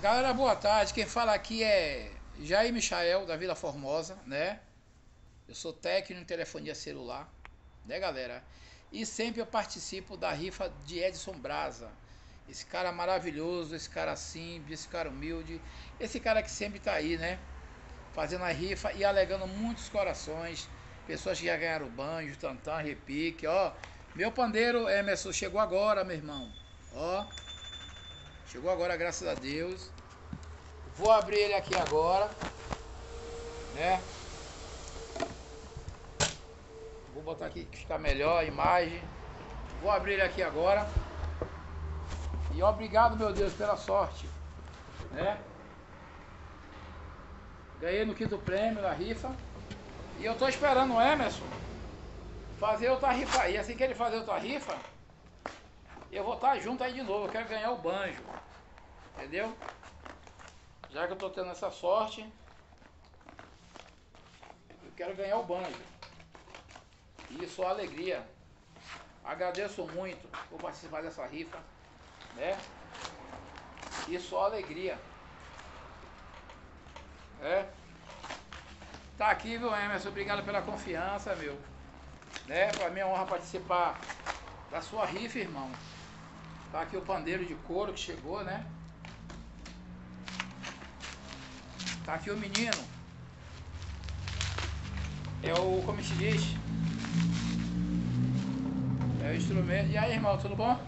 Galera, boa tarde. Quem fala aqui é Jair Michael, da Vila Formosa, né? Eu sou técnico em telefonia celular, né, galera? E sempre eu participo da rifa de Edson Braza. Esse cara maravilhoso, esse cara simples, esse cara humilde. Esse cara que sempre tá aí, né? Fazendo a rifa e alegando muitos corações. Pessoas que já ganharam banjo, tantã, repique, ó. Meu pandeiro, Emerson, chegou agora, meu irmão. Ó. Chegou agora, graças a Deus. Vou abrir ele aqui agora, né? Vou botar aqui que fica melhor a imagem. Vou abrir ele aqui agora. E obrigado, meu Deus, pela sorte, né? Ganhei no quinto prêmio da rifa. E eu tô esperando o Emerson fazer outra rifa aí. Assim que ele fazer outra rifa, eu vou estar junto aí de novo. Eu quero ganhar o banjo, entendeu? Já que eu tô tendo essa sorte, eu quero ganhar o banjo. E só alegria. Agradeço muito por participar dessa rifa, né? E só alegria. Tá aqui, viu, Emerson? Obrigado pela confiança, meu. Né? Pra mim é uma honra participar da sua rifa, irmão. Tá aqui o pandeiro de couro que chegou, né? Tá aqui o menino. É o, como se diz? É o instrumento. E aí, irmão, tudo bom?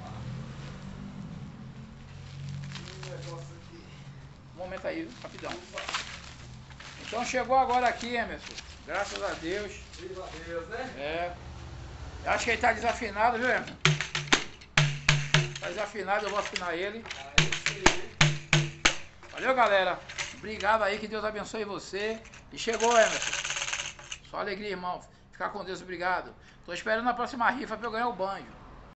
Um momento aí, rapidão. Então chegou agora aqui, Emerson. Graças a Deus. Viva Deus, né? É. Eu acho que ele tá desafinado, viu, Emerson? Tá desafinado, eu vou afinar ele. Aí sim. Valeu, galera. Obrigado aí, que Deus abençoe você. E chegou, Emerson. Só alegria, irmão. Ficar com Deus, obrigado. Tô esperando a próxima rifa pra eu ganhar o banjo.